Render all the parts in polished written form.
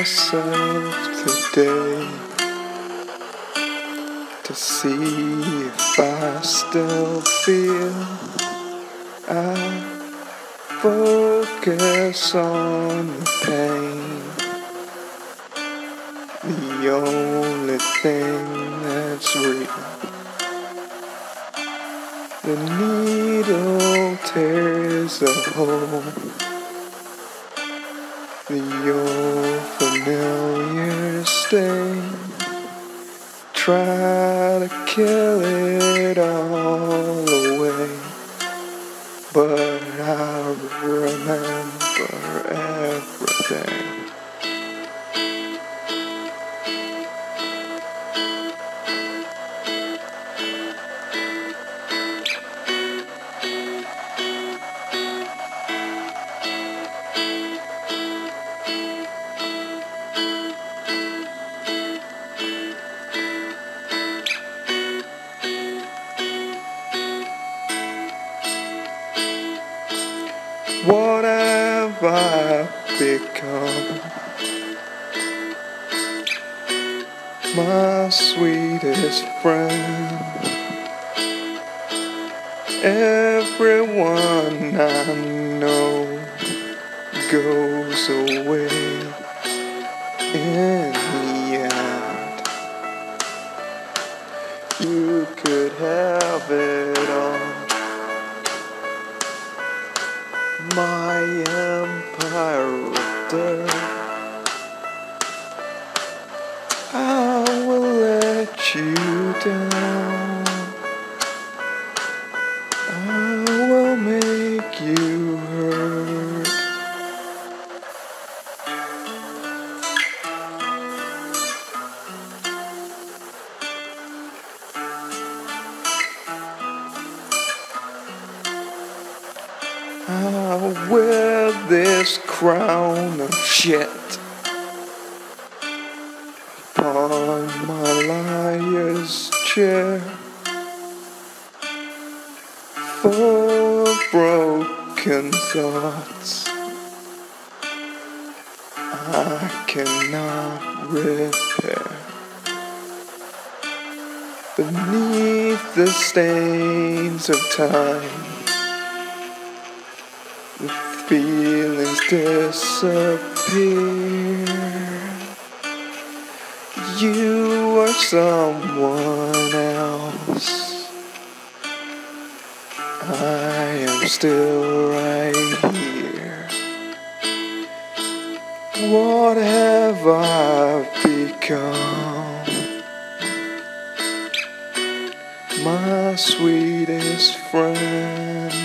myself today to see if I still feel. I focus on the pain, the only thing that's real. The needle tears a hole, the old familiar stain. Try to kill it all away, but I remember everything. What have I become? My sweetest friend. Everyone I know goes away in the end. You could have it all, my empire of dirt. I will let you down. I will make you hurt. I wear this crown of shit upon my liar's chair, full of broken thoughts I cannot repair. Beneath the stains of time, the feelings disappear. You are someone else. I am still right here. What have I become? My sweetest friend.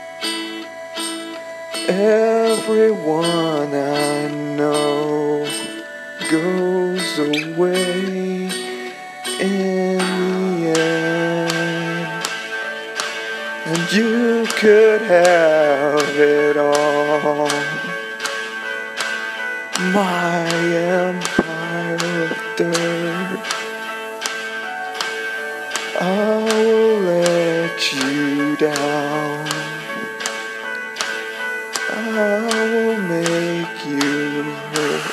Everyone I know goes away in the end, and you could have it all, my empire of dirt. I will let you down. I will make you hurt.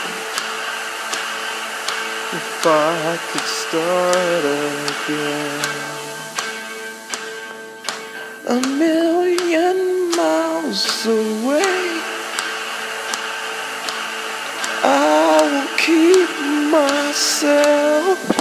If I could start again, 1,000,000 miles away, I will keep myself